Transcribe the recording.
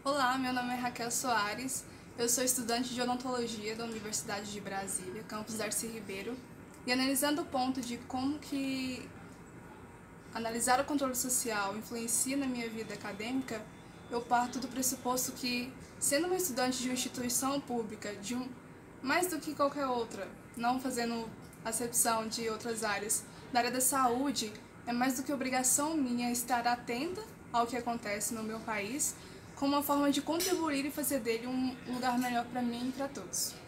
Olá, meu nome é Raquel Soares, eu sou estudante de odontologia da Universidade de Brasília, campus Darcy Ribeiro, e analisando o ponto de como que analisar o controle social influencia na minha vida acadêmica, eu parto do pressuposto que, sendo uma estudante de uma instituição pública, mais do que qualquer outra, não fazendo acepção de outras áreas, da área da saúde, é mais do que obrigação minha estar atenta ao que acontece no meu país, como uma forma de contribuir e fazer dele um lugar melhor para mim e para todos.